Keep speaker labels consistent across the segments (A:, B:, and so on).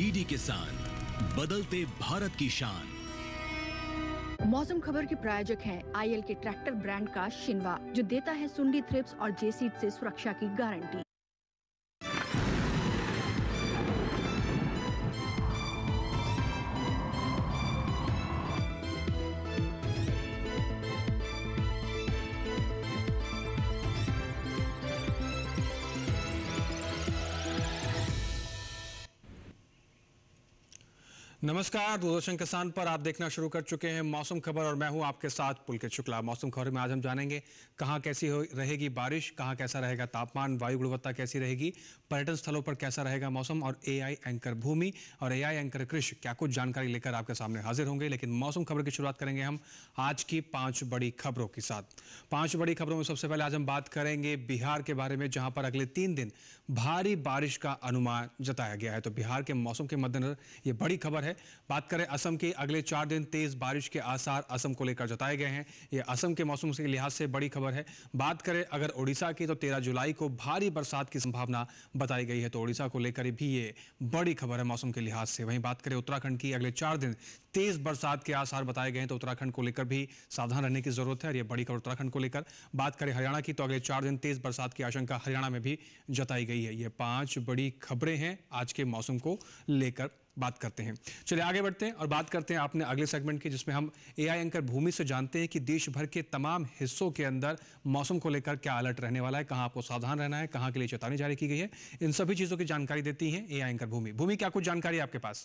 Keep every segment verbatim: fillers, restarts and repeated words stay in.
A: DD किसान, बदलते भारत की शान।
B: मौसम खबर के प्रायोजक हैं आईएल के ट्रैक्टर ब्रांड का शिनवा, जो देता है सुंडी, थ्रिप्स और जेसीड से सुरक्षा की गारंटी।
C: नमस्कार, दूरदर्शन किसान पर आप देखना शुरू कर चुके हैं मौसम खबर और मैं हूं आपके साथ पुलकित शुक्ला। मौसम खबर में आज हम जानेंगे कहां कैसी हो रहेगी बारिश, कहां कैसा रहेगा तापमान, वायु गुणवत्ता कैसी रहेगी, पर्यटन स्थलों पर कैसा रहेगा मौसम, और एआई एंकर भूमि और एआई एंकर कृषि क्या कुछ जानकारी लेकर आपके सामने हाजिर होंगे। लेकिन मौसम खबर की शुरुआत करेंगे हम आज की पांच बड़ी खबरों के साथ। पांच बड़ी खबरों में सबसे पहले आज हम बात करेंगे बिहार के बारे में, जहां पर अगले तीन दिन भारी बारिश का अनुमान जताया गया है। तो बिहार के मौसम के मद्देनजर ये बड़ी खबर है। बात करें असम की, अगले चार दिन तेज बारिश के आसार असम को लेकर जताए गए हैं। यह असम के मौसम के लिहाज से बड़ी खबर है। बात करें अगर ओडिशा की, तो तेरह जुलाई को भारी बरसात की संभावना बताई गई है। तो ओडिशा को लेकर भी ये बड़ी खबर है मौसम के लिहाज से। वहीं बात करें उत्तराखंड की, अगले चार दिन तेज बरसात के आसार बताए गए हैं। तो उत्तराखंड को लेकर भी सावधान रहने की जरूरत है और यह बड़ी खबर उत्तराखंड को लेकर। बात करें हरियाणा की, तो अगले चार दिन तेज बरसात की आशंका हरियाणा में भी जताई गई है। ये पांच बड़ी खबरें हैं आज के मौसम को लेकर। बात करते हैं, चलिए आगे बढ़ते हैं और बात करते हैं अपने अगले सेगमेंट की, जिसमें हम एआई एंकर भूमि से जानते हैं कि देश भर के तमाम हिस्सों के अंदर मौसम को लेकर क्या अलर्ट रहने वाला है, कहां आपको सावधान रहना है, कहां के लिए चेतावनी जारी की गई है। इन सभी चीजों की जानकारी देती है एआई एंकर भूमि। भूमि, क्या कुछ जानकारी है आपके पास?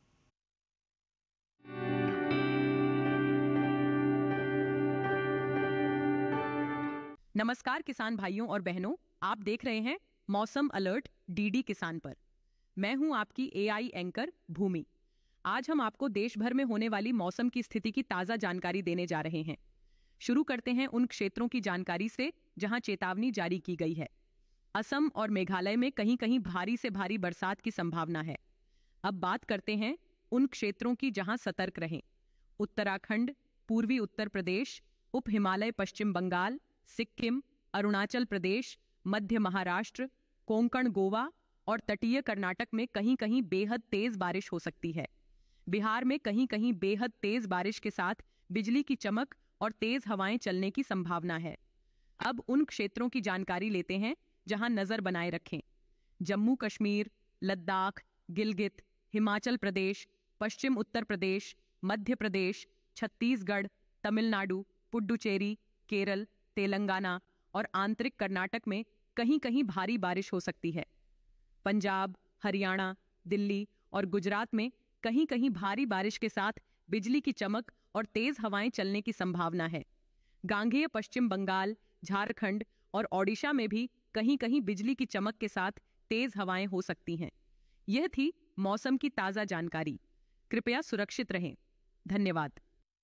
D: नमस्कार किसान भाइयों और बहनों, आप देख रहे हैं मौसम अलर्ट डीडी किसान पर। मैं हूं आपकी एआई एंकर भूमि। आज हम आपको देश भर में होने वाली मौसम की स्थिति की ताजा जानकारी देने जा रहे हैं। शुरू करते हैं उन क्षेत्रों की जानकारी से जहां चेतावनी जारी की गई है। असम और मेघालय में कहीं कहीं भारी से भारी बरसात की संभावना है। अब बात करते हैं उन क्षेत्रों की जहां सतर्क रहें। उत्तराखंड, पूर्वी उत्तर प्रदेश, उप हिमालय पश्चिम बंगाल, सिक्किम, अरुणाचल प्रदेश, मध्य महाराष्ट्र, कोंकण, गोवा और तटीय कर्नाटक में कहीं कहीं बेहद तेज बारिश हो सकती है। बिहार में कहीं कहीं बेहद तेज बारिश के साथ बिजली की चमक और तेज हवाएं चलने की संभावना है। अब उन क्षेत्रों की जानकारी लेते हैं जहां नजर बनाए रखें। जम्मू कश्मीर, लद्दाख, गिलगित, हिमाचल प्रदेश, पश्चिम उत्तर प्रदेश, मध्य प्रदेश, छत्तीसगढ़, तमिलनाडु, पुडुचेरी, केरल, तेलंगाना और आंतरिक कर्नाटक में कहीं कहीं भारी बारिश हो सकती है। पंजाब, हरियाणा, दिल्ली और गुजरात में कहीं कहीं भारी बारिश के साथ बिजली की चमक और तेज हवाएं चलने की संभावना है। गांगेय पश्चिम बंगाल, झारखंड और ओडिशा में भी कहीं कहीं बिजली की चमक के साथ तेज हवाएं हो सकती हैं। यह थी मौसम की ताजा जानकारी। कृपया सुरक्षित रहें। धन्यवाद।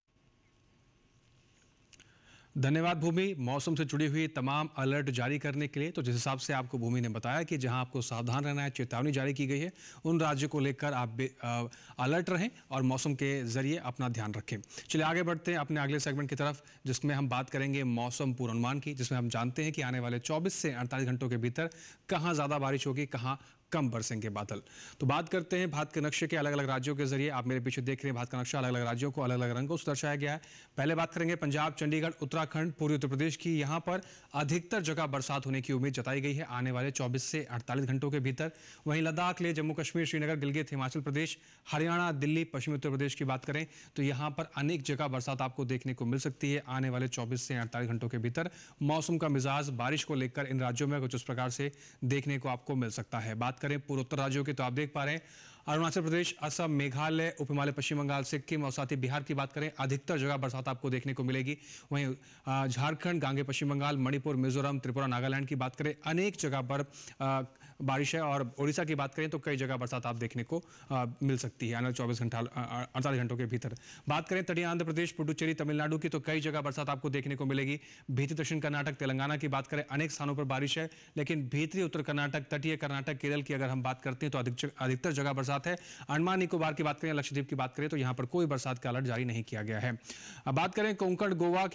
C: धन्यवाद भूमि, मौसम से जुड़ी हुई तमाम अलर्ट जारी करने के लिए। तो जिस हिसाब से आपको भूमि ने बताया कि जहां आपको सावधान रहना है, चेतावनी जारी की गई है, उन राज्यों को लेकर आप आ, अलर्ट रहें और मौसम के जरिए अपना ध्यान रखें। चलिए आगे बढ़ते हैं अपने अगले सेगमेंट की तरफ, जिसमें हम बात करेंगे मौसम पूर्वानुमान की, जिसमें हम जानते हैं कि आने वाले चौबीस से अड़तालीस घंटों के भीतर कहाँ ज्यादा बारिश होगी, कहाँ कम बरसेंगे बादल। तो बात करते हैं भारत के नक्शे के अलग अलग राज्यों के जरिए। आप मेरे पीछे देख रहे हैं भारत का नक्शा, अलग अलग राज्यों को अलग अलग रंगों से दर्शाया गया है। पहले बात करेंगे पंजाब, चंडीगढ़, उत्तराखंड, पूर्वी उत्तर प्रदेश की। यहां पर अधिकतर जगह बरसात होने की उम्मीद जताई गई है आने वाले चौबीस से अड़तालीस घंटों के भीतर। वहीं लद्दाख, ले, जम्मू कश्मीर, श्रीनगर, गिलगित, हिमाचल प्रदेश, हरियाणा, दिल्ली, पश्चिमी उत्तर प्रदेश की बात करें तो यहां पर अनेक जगह बरसात आपको देखने को मिल सकती है आने वाले चौबीस से अड़तालीस घंटों के भीतर। मौसम का मिजाज बारिश को लेकर इन राज्यों में कुछ इस प्रकार से देखने को आपको मिल सकता है। बात करें पूर्व उत्तर राज्यों की, तो आप देख पा रहे हैं अरुणाचल प्रदेश, असम, मेघालय, उप हिमालय पश्चिम बंगाल, सिक्किम और साथ ही बिहार की बात करें, अधिकतर जगह बरसात आपको देखने को मिलेगी। वहीं झारखंड, गांगे पश्चिम बंगाल, मणिपुर, मिजोरम, त्रिपुरा, नागालैंड की बात करें, अनेक जगह पर आ, बारिश है। और ओडिशा की बात करें तो कई जगह बरसात आप देखने को आ, मिल सकती है आने वाले चौबीस घंटा अड़तालीस घंटों के भीतर। बात करें तटीय आंध्र प्रदेश, पुडुचेरी, तमिलनाडु की, तो कई जगह बरसात आपको देखने को मिलेगी। भीतरी दक्षिण कर्नाटक, तेलंगाना की बात करें, अनेक स्थानों पर बारिश है। लेकिन भीतरी उत्तर कर्नाटक, तटीय कर्नाटक, केरल की अगर हम बात करते हैं तो अधिकतर जगह बरसात है। अंडमान निकोबार की बात करें, लक्षद्वीप की बात करें तो यहां पर कोई बरसात का अलर्ट जारी नहीं किया गया है। अब बात करें कोंकण, गोवा की,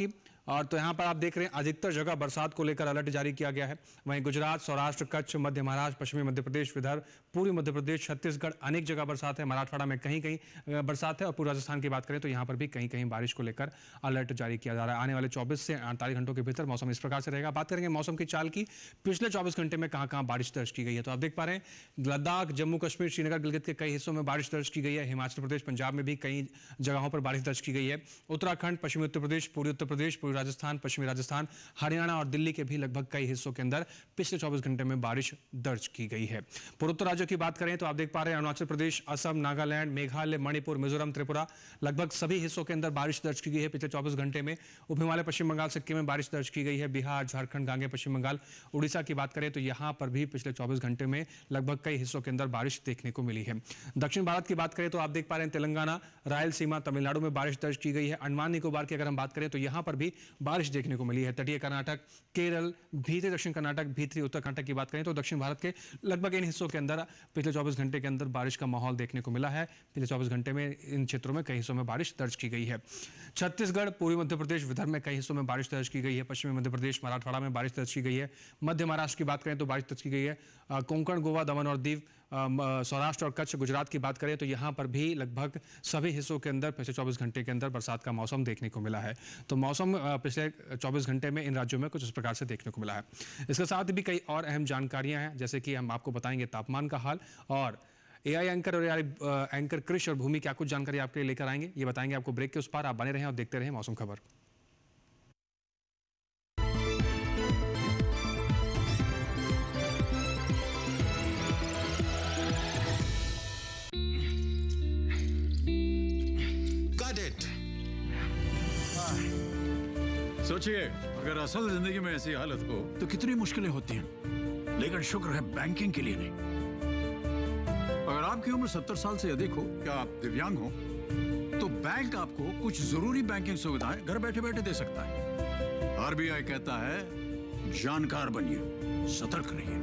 C: और तो यहाँ पर आप देख रहे हैं अधिकतर जगह बरसात को लेकर अलर्ट जारी किया गया है। वहीं गुजरात, सौराष्ट्र, कच्छ, मध्य महाराष्ट्र, पश्चिमी मध्य प्रदेश, विदर्भ, पूर्वी मध्य प्रदेश, छत्तीसगढ़ अनेक जगह बरसात है। मराठवाड़ा में कहीं कहीं बरसात है और पूर्व राजस्थान की बात करें तो यहाँ पर भी कहीं कहीं बारिश को लेकर अलर्ट जारी किया जा रहा है। आने वाले चौबीस से अड़तालीस घंटों के भीतर मौसम इस प्रकार से रहेगा। बात करेंगे मौसम की चाल की, पिछले चौबीस घंटे में कहां कहां बारिश दर्ज की गई है। तो आप देख पा रहे हैं लद्दाख, जम्मू कश्मीर, श्रीनगर, गिलगित के कई हिस्सों में बारिश दर्ज की गई है। हिमाचल प्रदेश, पंजाब में भी कई जगहों पर बारिश दर्ज की गई है। उत्तराखंड, पश्चिमी उत्तर प्रदेश, पूर्वी उत्तर प्रदेश, पूर्वी राजस्थान, पश्चिमी राजस्थान, हरियाणा और दिल्ली के भी लगभग कई हिस्सों के अंदर पिछले चौबीस घंटे में बारिश दर्ज की गई है। पूर्वोत्तर राज्यों की बात करें तो आप देख पा रहे हैं अरुणाचल प्रदेश, असम, नागालैंड, मेघालय, मणिपुर, मिजोरम, त्रिपुरा, लगभग सभी हिस्सों के अंदर बारिश दर्ज की गई है पिछले चौबीस घंटे में। उप हिमालय, पश्चिम बंगाल, सिक्किम में बारिश दर्ज की गई है। बिहार, झारखंड, गांगे, पश्चिम बंगाल, उड़ीसा की बात करें तो यहां पर भी पिछले चौबीस घंटे में लगभग कई हिस्सों के अंदर बारिश देखने को मिली है। दक्षिण भारत की बात करें तो आप देख पा रहे हैं तेलंगाना, रायलसीमा, तमिलनाडु में बारिश दर्ज की गई है। अंडमान निकोबार की अगर हम बात करें तो यहां पर भी बारिश देखने को मिली है। तटीय कर्नाटक, केरल, भीतरी दक्षिण कर्नाटक, भीतरी उत्तर कर्नाटक की बात करें तो दक्षिण भारत के लगभग इन हिस्सों के अंदर पिछले चौबीस घंटे के अंदर बारिश का माहौल देखने को मिला है। पिछले चौबीस घंटे में इन क्षेत्रों में कई हिस्सों में बारिश दर्ज की गई है। छत्तीसगढ़, पूर्वी मध्य प्रदेश, विदर्भ में कई हिस्सों में बारिश दर्ज की गई है। पश्चिमी मध्य प्रदेश, मराठवाड़ा में बारिश दर्ज की गई है। मध्य महाराष्ट्र की बात करें तो बारिश दर्ज की गई है। कोंकण, गोवा, दमन और दीव, सौराष्ट्र और कच्छ, गुजरात की बात करें तो यहां पर भी लगभग सभी हिस्सों के अंदर पिछले चौबीस घंटे के अंदर बरसात का मौसम देखने को मिला है। तो मौसम पिछले चौबीस घंटे में इन राज्यों में कुछ इस प्रकार से देखने को मिला है। इसके साथ भी कई और अहम जानकारियां हैं, जैसे कि हम आपको बताएंगे तापमान का हाल, और एआई एंकर और एआई एंकर कृष और भूमि क्या कुछ जानकारी आपके लिए लेकर आएंगे, ये बताएंगे आपको ब्रेक के उस पार। आप बने रहें और देखते रहें मौसम खबर।
E: सोचिए, अगर असल जिंदगी में ऐसी हालत हो तो कितनी मुश्किलें होती हैं, लेकिन शुक्र है बैंकिंग के लिए नहीं। अगर आपकी उम्र सत्तर साल से अधिक हो, क्या आप दिव्यांग हो, तो बैंक आपको कुछ जरूरी बैंकिंग सुविधाएं घर बैठे बैठे दे सकता है। आरबीआई कहता है, जानकार बनिए, सतर्क रहिए।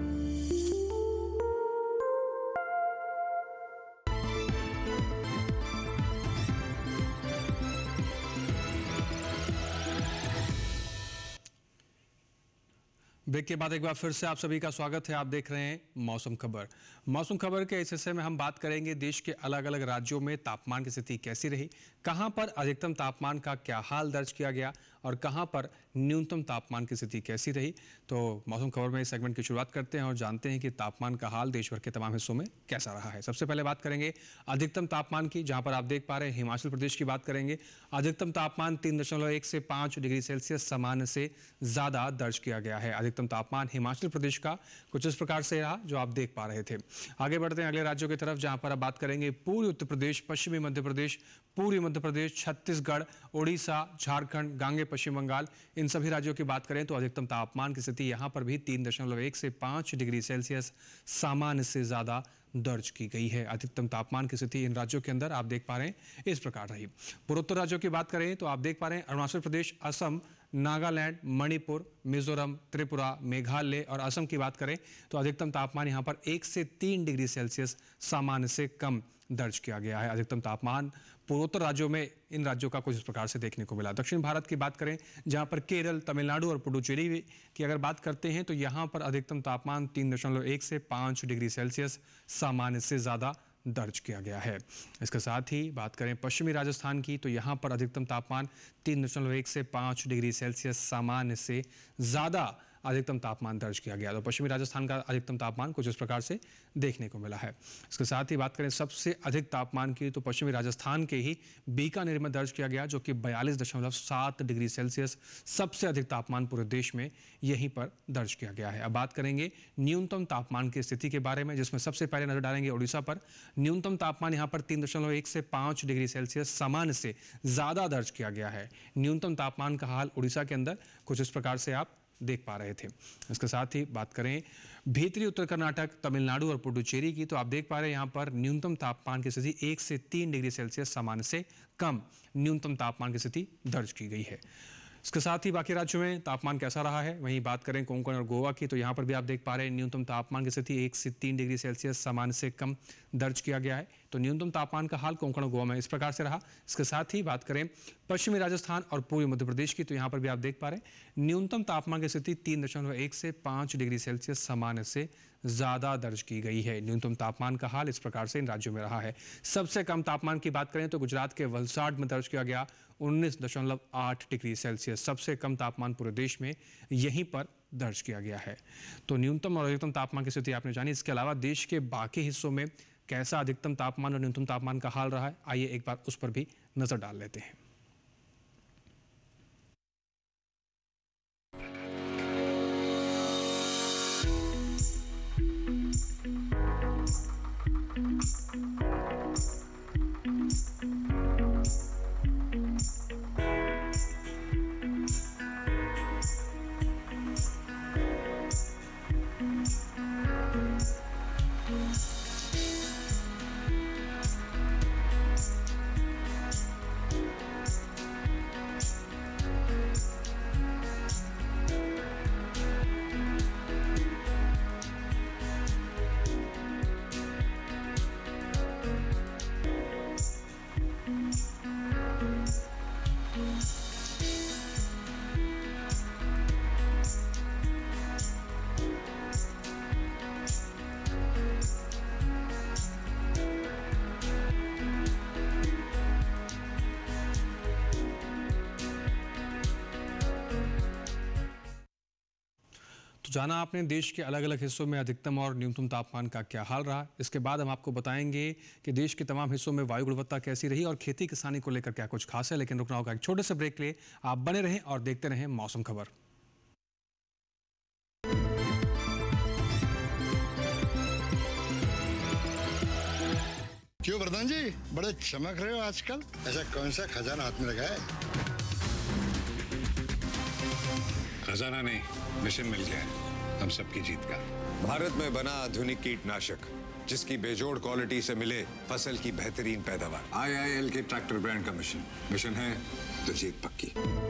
C: ब्रेक के बाद एक बार फिर से आप सभी का स्वागत है। आप देख रहे हैं मौसम खबर। मौसम खबर के इस हिस्से में हम बात करेंगे देश के अलग अलग राज्यों में तापमान की स्थिति कैसी रही, कहां पर अधिकतम तापमान का क्या हाल दर्ज किया गया और कहां पर न्यूनतम तापमान की स्थिति कैसी रही। तो मौसम खबर में इस सेगमेंट की शुरुआत करते हैं और जानते हैं कि तापमान का हाल देश भर के तमाम हिस्सों में कैसा रहा है। सबसे पहले बात करेंगे अधिकतम तापमान की, जहां पर आप देख पा रहे हैं हिमाचल प्रदेश की बात करेंगे। अधिकतम तापमान तीन दशमलव एक से पाँच डिग्री सेल्सियस सामान्य से ज़्यादा दर्ज किया गया है। अधिकतम तापमान हिमाचल प्रदेश का कुछ इस प्रकार से रहा जो आप देख पा रहे थे। आगे बढ़ते हैं अगले राज्यों की तरफ, जहां पर आप बात करेंगे पूर्वी उत्तर प्रदेश, पश्चिमी मध्य प्रदेश, पूर्वी मध्य प्रदेश, छत्तीसगढ़, उड़ीसा, झारखंड, गांगे पश्चिम बंगाल, इन सभी राज्यों की बात करें तो अधिकतम तापमान की स्थिति यहां पर भी तीन दशमलव एक से पाँच डिग्री सेल्सियस सामान्य से ज्यादा दर्ज की गई है। अधिकतम तापमान की स्थिति इन राज्यों के अंदर आप देख पा रहे हैं इस प्रकार रही। पूर्वोत्तर राज्यों की बात करें तो आप देख पा रहे हैं अरुणाचल प्रदेश, असम, नागालैंड, मणिपुर, मिजोरम, त्रिपुरा, मेघालय और असम की बात करें तो अधिकतम तापमान यहां पर एक से तीन डिग्री सेल्सियस सामान्य से कम दर्ज किया गया है। अधिकतम तापमान पूर्वोत्तर राज्यों में इन राज्यों का कुछ इस प्रकार से देखने को मिला। दक्षिण भारत की बात करें, जहां पर केरल, तमिलनाडु और पुडुचेरी की अगर बात करते हैं तो यहां पर अधिकतम तापमान तीन दशमलव एक से पाँच डिग्री सेल्सियस सामान्य से ज़्यादा दर्ज किया गया है। इसके साथ ही बात करें पश्चिमी राजस्थान की तो यहाँ पर अधिकतम तापमान तीन दशमलव एक से पाँच डिग्री सेल्सियस सामान्य से ज़्यादा अधिकतम तापमान दर्ज किया गया। तो पश्चिमी राजस्थान का अधिकतम तापमान कुछ इस प्रकार से देखने को मिला है। इसके साथ ही बात करें सबसे अधिक तापमान की तो पश्चिमी राजस्थान के ही बीकानेर में दर्ज किया गया, जो कि बयालीस दशमलव सात डिग्री सेल्सियस सबसे अधिक तापमान पूरे देश में यहीं पर दर्ज किया गया है। अब बात करेंगे न्यूनतम तापमान की स्थिति के बारे में, जिसमें सबसे पहले नजर डालेंगे उड़ीसा पर। न्यूनतम तापमान यहाँ पर तीन दशमलव एक से पाँच डिग्री सेल्सियस सामान्य से ज़्यादा दर्ज किया गया है। न्यूनतम तापमान का हाल उड़ीसा के अंदर कुछ इस प्रकार से आप देख पा रहे थे। इसके साथ ही बात करें भीतरी उत्तर कर्नाटक, तमिलनाडु और पुडुचेरी की तो आप देख पा रहे हैं यहाँ पर न्यूनतम तापमान की स्थिति एक से तीन डिग्री सेल्सियस सामान्य से कम न्यूनतम तापमान की स्थिति दर्ज की गई है। इसके साथ ही बाकी राज्यों में तापमान कैसा रहा है, वहीं बात करें कोंकण और गोवा की, तो यहाँ पर भी आप देख पा रहे हैं न्यूनतम तापमान की स्थिति एक से तीन डिग्री सेल्सियस सामान्य से कम दर्ज किया गया है। तो न्यूनतम तापमान का हाल कोंकण और गोवा में इस प्रकार से रहा। इसके साथ ही बात करें पश्चिमी राजस्थान और पूर्वी मध्य प्रदेश की, तो यहाँ पर भी आप देख पा रहे हैं न्यूनतम तापमान की स्थिति तीन दशमलव एक से पाँच डिग्री सेल्सियस सामान्य से ज़्यादा दर्ज की गई है। न्यूनतम तापमान का हाल इस प्रकार से इन राज्यों में रहा है। सबसे कम तापमान की बात करें तो गुजरात के वलसाड में दर्ज किया गया उन्नीस दशमलव आठ डिग्री सेल्सियस। सबसे कम तापमान पूरे देश में यहीं पर दर्ज किया गया है। तो न्यूनतम और अधिकतम तापमान की स्थिति आपने जानी। इसके अलावा देश के बाकी हिस्सों में कैसा अधिकतम तापमान और न्यूनतम तापमान का हाल रहा है, आइए एक बार उस पर भी नजर डाल लेते हैं। जाना आपने देश के अलग अलग हिस्सों में अधिकतम और न्यूनतम तापमान का क्या हाल रहा। इसके बाद हम आपको बताएंगे कि देश के तमाम हिस्सों में वायु गुणवत्ता कैसी रही और खेती किसानी को लेकर क्या कुछ खास है। लेकिन रुकना होगा एक छोटे से ब्रेक के लिए। आप बने रहें और देखते रहें मौसम खबर।
F: क्यों प्रधान जी, बड़े चमक रहे हो आजकल? ऐसा कौन सा खजाना हाथ में लगा है?
G: खजाना नहीं, मिशन मिल गया है हम सबकी जीत का।
H: भारत में बना आधुनिक कीटनाशक जिसकी बेजोड़ क्वालिटी से मिले फसल की बेहतरीन पैदावार।
G: आई आई एल के ट्रैक्टर ब्रांड का मिशन मिशन है तो जीत पक्की।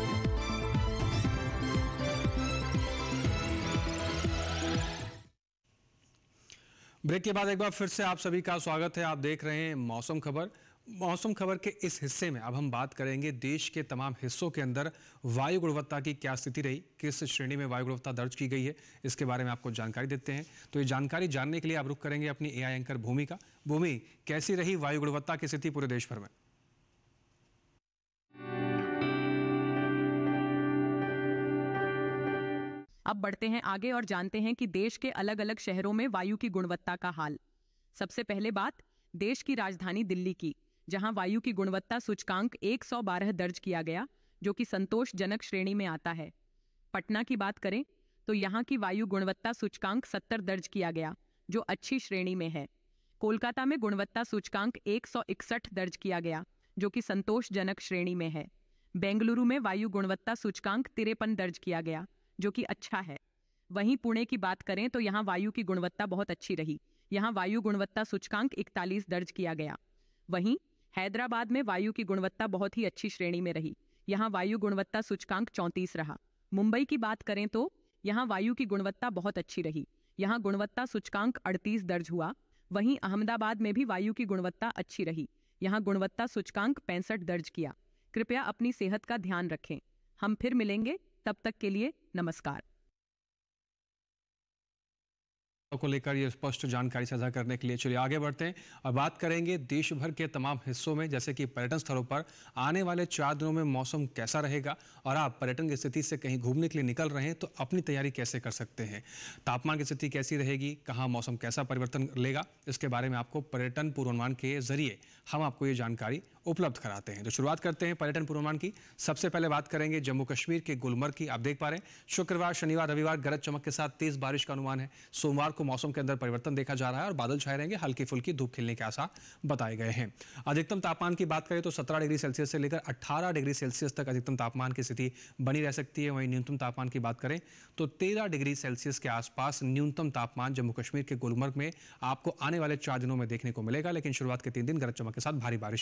C: ब्रेक के बाद एक बार फिर से आप सभी का स्वागत है। आप देख रहे हैं मौसम खबर। मौसम खबर के इस हिस्से में अब हम बात करेंगे देश के तमाम हिस्सों के अंदर वायु गुणवत्ता की क्या स्थिति रही, किस श्रेणी में वायु गुणवत्ता दर्ज की गई है, इसके बारे में आपको जानकारी देते हैं। तो ये जानकारी जानने के लिए आप रुख करेंगे अपनी एआई एंकर भूमि का। भूमि, कैसी रही वायु गुणवत्ता की स्थिति पूरे देश भर में?
D: अब बढ़ते हैं आगे और जानते हैं कि देश के अलग अलग शहरों में वायु की गुणवत्ता का हाल। सबसे पहले बात देश की राजधानी दिल्ली की, जहां वायु की गुणवत्ता सूचकांक एक सौ बारह दर्ज किया गया, जो कि संतोषजनक श्रेणी में आता है। पटना की बात करें तो यहां की वायु गुणवत्ता सूचकांक सत्तर दर्ज किया गया, जो अच्छी श्रेणी में है। कोलकाता में गुणवत्ता सूचकांक एक सौ इकसठ दर्ज किया गया, जो कि संतोषजनक श्रेणी में है। बेंगलुरु में वायु गुणवत्ता सूचकांक तिरपन दर्ज किया गया, जो कि अच्छा है। वहीं पुणे की बात करें तो यहाँ वायु की गुणवत्ता बहुत अच्छी रही। यहाँ वायु गुणवत्ता सूचकांक इकतालीस दर्ज किया गया। वहीं हैदराबाद में वायु की गुणवत्ता बहुत ही अच्छी श्रेणी में रही। यहाँ वायु गुणवत्ता सूचकांक चौंतीस रहा। मुंबई की बात करें तो यहाँ वायु की गुणवत्ता बहुत अच्छी रही। यहाँ गुणवत्ता सूचकांक अड़तीस दर्ज हुआ। वहीं अहमदाबाद में भी वायु की गुणवत्ता अच्छी रही। यहाँ गुणवत्ता सूचकांक पैंसठ दर्ज किया। कृपया अपनी सेहत का ध्यान रखें। हम फिर मिलेंगे, तब तक के लिए नमस्कार।
C: को लेकर ये स्पष्ट जानकारी साझा करने के लिए चलिए आगे बढ़ते हैं और बात करेंगे देश भर के तमाम हिस्सों में, जैसे कि पर्यटन स्थलों पर आने वाले चार दिनों में मौसम कैसा रहेगा और आप पर्यटन की स्थिति से कहीं घूमने के लिए निकल रहे हैं तो अपनी तैयारी कैसे कर सकते हैं। तापमान की स्थिति कैसी रहेगी, कहाँ मौसम कैसा परिवर्तन लेगा, इसके बारे में आपको पर्यटन पूर्वानुमान के जरिए हम आपको ये जानकारी उपलब्ध कराते हैं। तो शुरुआत करते हैं पर्यटन पूर्वानुमान की। सबसे पहले बात करेंगे जम्मू कश्मीर के गुलमर्ग की। आप देख पा रहे हैं शुक्रवार, शनिवार, रविवार गरज चमक के साथ तेज बारिश का अनुमान है। सोमवार को मौसम के अंदर परिवर्तन देखा जा रहा है और बादल छाए रहेंगे, हल्की फुल्की धूप खिलने के आसार बताए गए हैं। अधिकतम तापमान की बात करें तो सत्रह डिग्री सेल्सियस से लेकर अठारह डिग्री सेल्सियस तक अधिकतम तापमान की स्थिति बनी रह सकती है। वहीं न्यूनतम तापमान की बात करें तो तेरह डिग्री सेल्सियस के आसपास न्यूनतम तापमान जम्मू कश्मीर के गुलमर्ग में आपको आने वाले चार दिनों में देखने को मिलेगा। लेकिन शुरुआत के तीन दिन गरज चमक के साथ भारी बारिश है।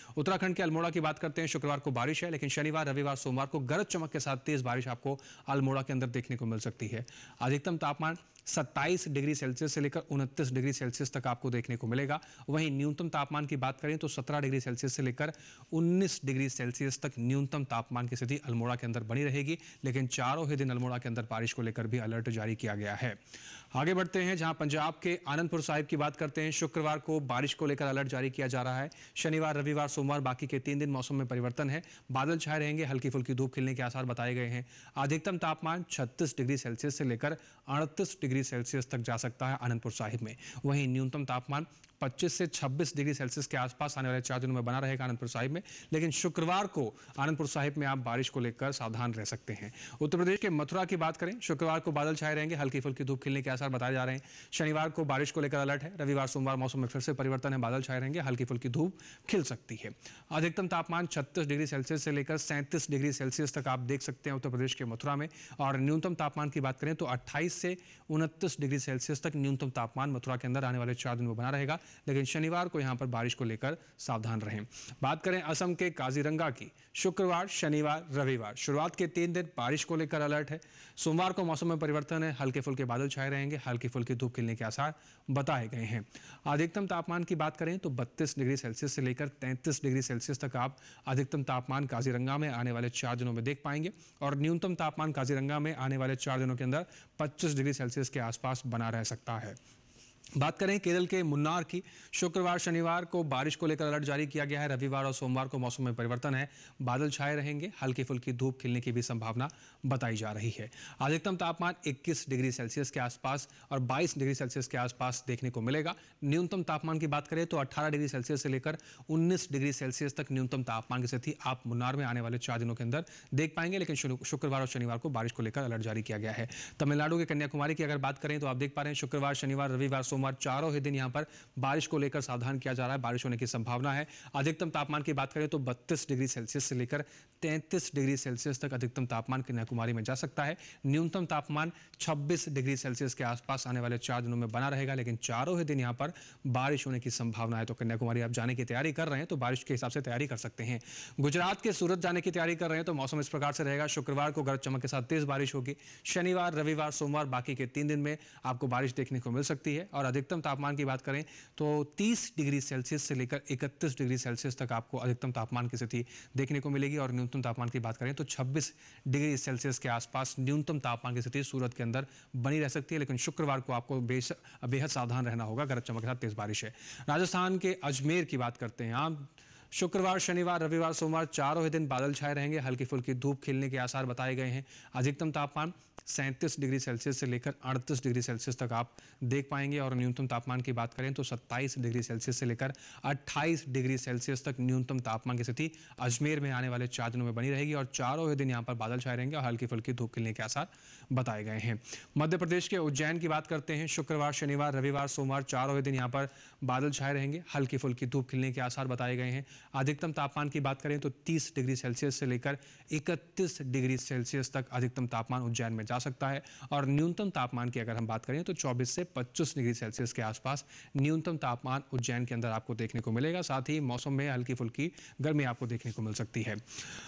C: उत्तराखंड के अल्मोड़ा की बात करते हैं, शुक्रवार को बारिश है, लेकिन शनिवार रविवार सोमवार को गरज चमक के साथ तेज बारिश आपको अल्मोड़ा के अंदर देखने को मिल सकती है। अधिकतम तापमान सत्ताईस डिग्री सेल्सियस से लेकर उनतीस डिग्री सेल्सियस तक आपको देखने को मिलेगा। वहीं न्यूनतम तापमान की बात करें तो सत्रह डिग्री सेल्सियस से लेकर उन्नीस डिग्री सेल्सियस तक न्यूनतम तापमान की स्थिति अल्मोड़ा के अंदर बनी रहेगी। लेकिन चारों ही दिन अल्मोड़ा के अंदर बारिश को लेकर भी अलर्ट जारी किया गया है। आगे बढ़ते हैं, जहां पंजाब के आनंदपुर साहिब की बात करते हैं। शुक्रवार को बारिश को लेकर अलर्ट जारी किया जा रहा है। शनिवार रविवार सोमवार बाकी के तीन दिन मौसम में परिवर्तन है, बादल छाए रहेंगे, हल्की फुल्की धूप खिलने के आसार बताए गए हैं। अधिकतम तापमान छत्तीस डिग्री सेल्सियस से लेकर अड़तीस डिग्री सेल्सियस तक जा सकता है आनंदपुर साहिब में। वहीं न्यूनतम तापमान पच्चीस से छब्बीस डिग्री सेल्सियस के आसपास आने वाले चार दिनों में बना रहेगा आनंदपुर साहिब में। लेकिन शुक्रवार को आनंदपुर साहिब में आप बारिश को लेकर सावधान रह सकते हैं। उत्तर प्रदेश के मथुरा की बात करें, शुक्रवार को बादल छाए रहेंगे, हल्की फुल्की धूप खिलने के आसार बताए जा रहे हैं। शनिवार को बारिश को लेकर अलर्ट है। रविवार सोमवार मौसम में फिर से परिवर्तन है, बादल छाए रहेंगे, हल्की फुल्की धूप खिल सकती है। अधिकतम तापमान छत्तीस डिग्री सेल्सियस से लेकर सैंतीस डिग्री सेल्सियस तक आप देख सकते हैं उत्तर प्रदेश के मथुरा में। और न्यूनतम तापमान की बात करें तो अट्ठाईस से उनतीस डिग्री सेल्सियस तक न्यूनतम तापमान मथुरा के अंदर आने वाले चार दिन में बना रहेगा। लेकिन शनिवार को यहां पर बारिश को लेकर सावधान रहें। बात करें असम के काजीरंगा की, शुक्रवार शनिवार रविवार शुरुआत के तीन दिन बारिश को लेकर अलर्ट है। सोमवार को मौसम में परिवर्तन है, हल्के फुल्के बादल छाए रहेंगे, हल्की फुल्की धूप खिलने के आसार बताए गए हैं। अधिकतम तापमान की बात करें तो बत्तीस डिग्री सेल्सियस से लेकर तैंतीस डिग्री सेल्सियस तक आप अधिकतम तापमान काजीरंगा में आने वाले चार दिनों में देख पाएंगे। और न्यूनतम तापमान काजीरंगा में आने वाले चार दिनों के अंदर पच्चीस डिग्री सेल्सियस के आसपास बना रह सकता है। बात करें केरल के मुन्नार की, शुक्रवार शनिवार को बारिश को लेकर अलर्ट जारी किया गया है। रविवार और सोमवार को मौसम में परिवर्तन है, बादल छाए रहेंगे, हल्की फुल्की धूप खिलने की भी संभावना बताई जा रही है। अधिकतम तापमान इक्कीस डिग्री सेल्सियस के आसपास और बाईस डिग्री सेल्सियस के आसपास देखने को मिलेगा। न्यूनतम तापमान की बात करें तो अठारह डिग्री सेल्सियस से लेकर उन्नीस डिग्री सेल्सियस तक न्यूनतम तापमान की स्थिति आप मुन्नार में आने वाले चार दिनों के अंदर देख पाएंगे। लेकिन शुक्रवार और शनिवार को बारिश को लेकर अलर्ट जारी किया गया है। तमिलनाडु के कन्याकुमारी की अगर बात करें तो आप देख पा रहे हैं शुक्रवार शनिवार रविवार सोमवार चारों ही दिन यहां पर बारिश को लेकर सावधान किया जा रहा है, बारिश होने की संभावना है। अधिकतम तापमान की बात करें तो बत्तीस डिग्री सेल्सियस से लेकर तैंतीस डिग्री सेल्सियस तक अधिकतम तापमान कन्याकुमारी में जा सकता है। न्यूनतम तापमान छब्बीस डिग्री सेल्सियस के आसपास आने वाले चार दिनों में बना रहेगा। लेकिन चारों ही दिन यहां पर बारिश होने की संभावना है। तो कन्याकुमारी आप जाने की तैयारी कर रहे हैं तो बारिश के हिसाब से तैयारी कर सकते हैं। गुजरात के सूरत जाने की तैयारी कर रहे हैं तो मौसम इस प्रकार से रहेगा। शुक्रवार को गरज चमक के साथ तेज बारिश होगी। शनिवार रविवार सोमवार बाकी के तीन दिन में आपको बारिश देखने को मिल सकती है। और अधिकतम तापमान की बात करें तो तीस डिग्री सेल्सियस से लेकर इकतीस डिग्री सेल्सियस तक आपको अधिकतम तापमान की स्थिति देखने को मिलेगी। और न्यूनतम तापमान की बात करें तो छब्बीस डिग्री सेल्सियस के आसपास न्यूनतम तापमान की स्थिति सूरत के अंदर बनी रह सकती है। लेकिन शुक्रवार को आपको बेहद सावधान रहना होगा, गरज चमक के साथ तेज बारिश है। राजस्थान के अजमेर की बात करते हैं आप, शुक्रवार शनिवार रविवार सोमवार चारों ही दिन बादल छाए रहेंगे, हल्की फुल्की धूप खिलने के आसार बताए गए हैं। अधिकतम तापमान सैंतीस डिग्री सेल्सियस से लेकर अड़तीस डिग्री सेल्सियस तक आप देख पाएंगे। और न्यूनतम तापमान की बात करें तो सत्ताईस डिग्री सेल्सियस से लेकर अट्ठाईस डिग्री सेल्सियस तक न्यूनतम तापमान की स्थिति अजमेर में आने वाले चार दिनों में बनी रहेगी। और चारों ही दिन यहाँ पर बादल छाए रहेंगे और हल्की फुल्की धूप खिलने के आसार बताए गए हैं। मध्य प्रदेश के उज्जैन की बात करते हैं, शुक्रवार शनिवार रविवार सोमवार चारों ही दिन यहाँ पर बादल छाए रहेंगे, हल्की फुल्की धूप खिलने के आसार बताए गए हैं। अधिकतम तापमान की बात करें तो तीस डिग्री सेल्सियस से लेकर इकतीस डिग्री सेल्सियस तक अधिकतम तापमान उज्जैन में जा सकता है। और न्यूनतम तापमान की अगर हम बात करें तो चौबीस से पच्चीस डिग्री सेल्सियस के आसपास न्यूनतम तापमान उज्जैन के अंदर आपको देखने को मिलेगा। साथ ही मौसम में हल्की फुल्की गर्मी आपको देखने को मिल सकती है।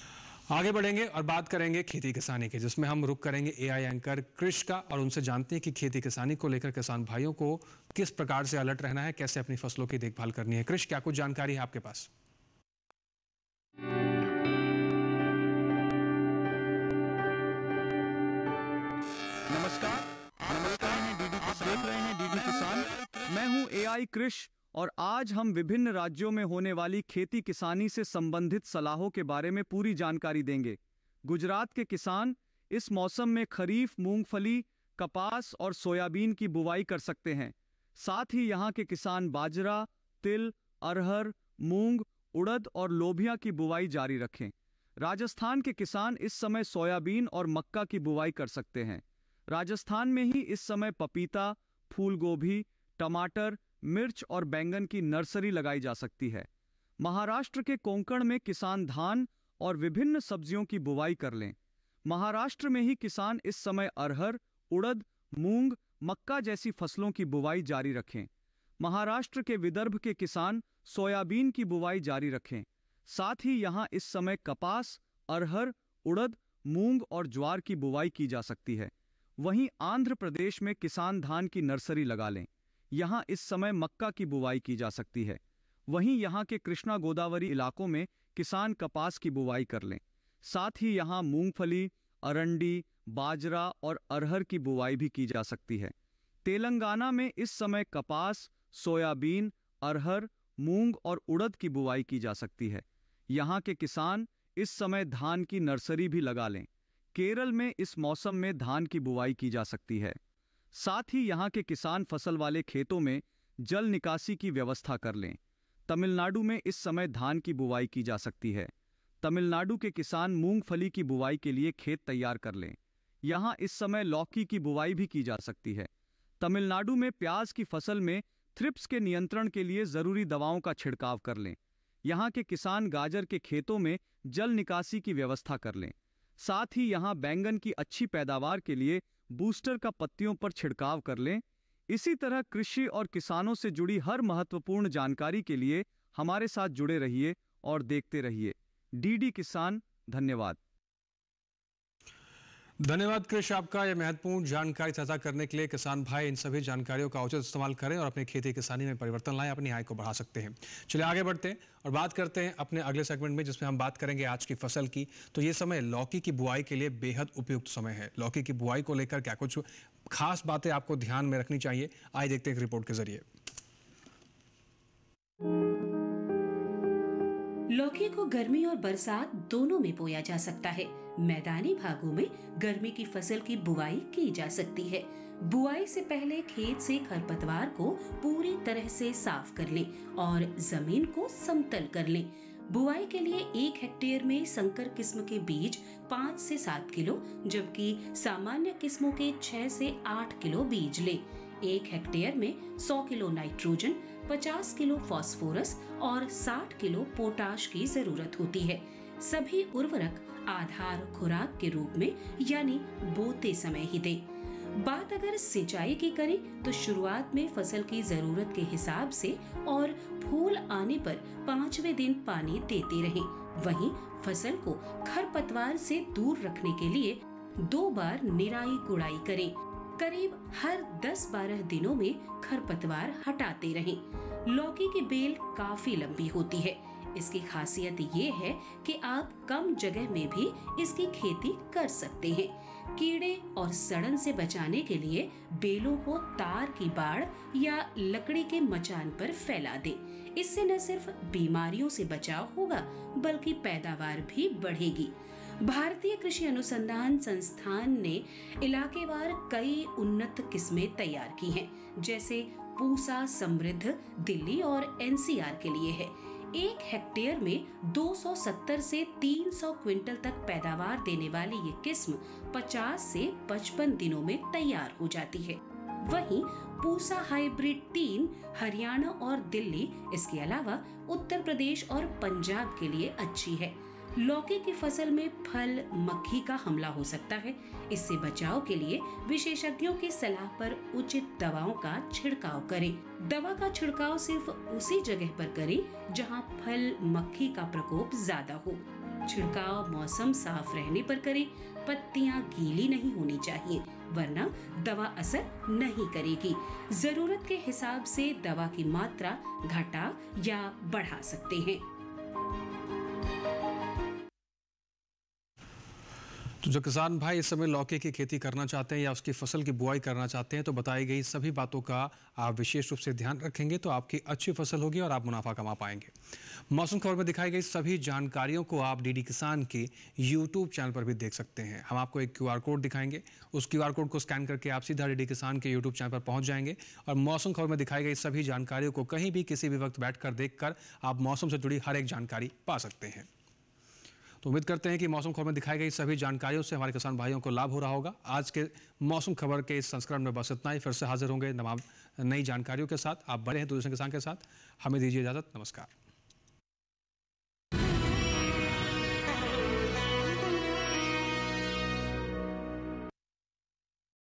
C: आगे बढ़ेंगे और बात करेंगे खेती किसानी की, जिसमें हम रुक करेंगे एआई एंकर कृष का और उनसे जानते हैं कि खेती किसानी को लेकर किसान भाइयों को किस प्रकार से अलर्ट रहना है, कैसे अपनी फसलों की देखभाल करनी है। कृष, क्या कुछ जानकारी है आपके पास?
I: नमस्कार, नमस्कार हैं डीडी किसान, देख रहे हैं डीडी किसान। मैं हूं एआई कृष और आज हम विभिन्न राज्यों में होने वाली खेती किसानी से संबंधित सलाहों के बारे में पूरी जानकारी देंगे। गुजरात के किसान इस मौसम में खरीफ मूंगफली, कपास और सोयाबीन की बुवाई कर सकते हैं। साथ ही यहाँ के किसान बाजरा, तिल, अरहर, मूंग, उड़द और लोबिया की बुवाई जारी रखें। राजस्थान के किसान इस समय सोयाबीन और मक्का की बुवाई कर सकते हैं। राजस्थान में ही इस समय पपीता, फूल गोभी, टमाटर, मिर्च और बैंगन की नर्सरी लगाई जा सकती है। महाराष्ट्र के कोंकण में किसान धान और विभिन्न सब्जियों की बुवाई कर लें। महाराष्ट्र में ही किसान इस समय अरहर, उड़द, मूंग, मक्का जैसी फसलों की बुवाई जारी रखें। महाराष्ट्र के विदर्भ के किसान सोयाबीन की बुवाई जारी रखें। साथ ही यहाँ इस समय कपास, अरहर, उड़द, मूंग और ज्वार की बुवाई की जा सकती है। वहीं आंध्र प्रदेश में किसान धान की नर्सरी लगा लें। यहाँ इस समय मक्का की बुवाई की जा सकती है। वहीं यहाँ के कृष्णा गोदावरी इलाकों में किसान कपास की बुवाई कर लें। साथ ही यहाँ मूंगफली, अरंडी, बाजरा और अरहर की बुवाई भी की जा सकती है। तेलंगाना में इस समय कपास, सोयाबीन, अरहर, मूंग और उड़द की बुवाई की जा सकती है। यहाँ के किसान इस समय धान की नर्सरी भी लगा लें। केरल में इस मौसम में धान की बुवाई की जा सकती है। साथ ही यहाँ के किसान फसल वाले खेतों में जल निकासी की व्यवस्था कर लें। तमिलनाडु में इस समय धान की बुवाई की जा सकती है। तमिलनाडु के किसान मूंगफली की बुवाई के लिए खेत तैयार कर लें। यहाँ इस समय लौकी की बुवाई भी की जा सकती है। तमिलनाडु में प्याज की फसल में थ्रिप्स के नियंत्रण के लिए जरूरी दवाओं का छिड़काव कर लें। यहाँ के किसान गाजर के खेतों में जल निकासी की व्यवस्था कर लें। साथ ही यहाँ बैंगन की अच्छी पैदावार के लिए बूस्टर का पत्तियों पर छिड़काव कर लें। इसी तरह कृषि और किसानों से जुड़ी हर महत्वपूर्ण जानकारी के लिए हमारे साथ जुड़े रहिए और देखते रहिए डीडी किसान। धन्यवाद।
C: धन्यवाद कृष, आपका यह महत्वपूर्ण जानकारी साझा करने के लिए। किसान भाई इन सभी जानकारियों का उचित इस्तेमाल करें और अपनी खेती किसानी में परिवर्तन लाएं, अपनी आय को बढ़ा सकते हैं। चलिए आगे बढ़ते हैं और बात करते हैं अपने अगले सेगमेंट में, जिसमें हम बात करेंगे आज की फसल की। तो ये समय लौकी की बुआई के लिए बेहद उपयुक्त समय है। लौकी की बुआई को लेकर क्या कुछ खास बातें आपको ध्यान में रखनी चाहिए, आइए देखते हैं एक रिपोर्ट के जरिए।
J: लौकी को गर्मी और बरसात दोनों में बोया जा सकता है। मैदानी भागों में गर्मी की फसल की बुआई की जा सकती है। बुआई से पहले खेत से खरपतवार को पूरी तरह से साफ कर लें और जमीन को समतल कर लें। बुआई के लिए एक हेक्टेयर में संकर किस्म के बीज पाँच से सात किलो, जबकि सामान्य किस्मों के छह से आठ किलो बीज लें। एक हेक्टेयर में सौ किलो नाइट्रोजन, पचास किलो फास्फोरस और साठ किलो पोटाश की जरूरत होती है। सभी उर्वरक आधार खुराक के रूप में यानी बोते समय ही दें। बात अगर सिंचाई की करें तो शुरुआत में फसल की जरूरत के हिसाब से और फूल आने पर पांचवें दिन पानी देते रहें। वहीं फसल को खरपतवार से दूर रखने के लिए दो बार निराई गुड़ाई करें। करीब हर दस बारह दिनों में खरपतवार हटाते रहें। लौकी की बेल काफी लंबी होती है। इसकी खासियत ये है कि आप कम जगह में भी इसकी खेती कर सकते हैं। कीड़े और सड़न से बचाने के लिए बेलों को तार की बाड़ या लकड़ी के मचान पर फैला दें। इससे न सिर्फ बीमारियों से बचाव होगा बल्कि पैदावार भी बढ़ेगी। भारतीय कृषि अनुसंधान संस्थान ने इलाकेवार कई उन्नत किस्में तैयार की हैं, जैसे पूसा समृद्ध दिल्ली और एनसीआर के लिए है। एक हेक्टेयर में दो सौ सत्तर से तीन सौ क्विंटल तक पैदावार देने वाली ये किस्म पचास से पचपन दिनों में तैयार हो जाती है। वहीं पूसा हाइब्रिड तीन हरियाणा और दिल्ली, इसके अलावा उत्तर प्रदेश और पंजाब के लिए अच्छी है। लौकी की फसल में फल मक्खी का हमला हो सकता है। इससे बचाव के लिए विशेषज्ञों की सलाह पर उचित दवाओं का छिड़काव करें। दवा का छिड़काव सिर्फ उसी जगह पर करें जहां फल मक्खी का प्रकोप ज्यादा हो। छिड़काव मौसम साफ रहने पर करें। पत्तियां गीली नहीं होनी चाहिए, वरना दवा असर नहीं करेगी। जरूरत के हिसाब से दवा की मात्रा घटा या बढ़ा सकते हैं।
C: तो जो किसान भाई इस समय लौकी की खेती करना चाहते हैं या उसकी फसल की बुआई करना चाहते हैं, तो बताई गई सभी बातों का आप विशेष रूप से ध्यान रखेंगे तो आपकी अच्छी फसल होगी और आप मुनाफा कमा पाएंगे। मौसम खबर में दिखाई गई सभी जानकारियों को आप डीडी किसान के यूट्यूब चैनल पर भी देख सकते हैं। हम आपको एक क्यूआर कोड दिखाएंगे, उस क्यूआर कोड को स्कैन करके आप सीधा डीडी किसान के यूट्यूब चैनल पर पहुंच जाएंगे और मौसम खबर में दिखाई गई सभी जानकारियों को कहीं भी किसी भी वक्त बैठकर देखकर आप मौसम से जुड़ी हर एक जानकारी पा सकते हैं। तो उम्मीद करते हैं कि मौसम खबर में दिखाई गई सभी जानकारियों से हमारे किसान भाइयों को लाभ हो रहा होगा। आज के मौसम खबर के इस संस्करण में बस इतना ही। फिर से हाजिर होंगे नई जानकारियों के साथ। आप बने हैं दूसरे किसान के साथ। हमें दीजिए इजाजत। नमस्कार।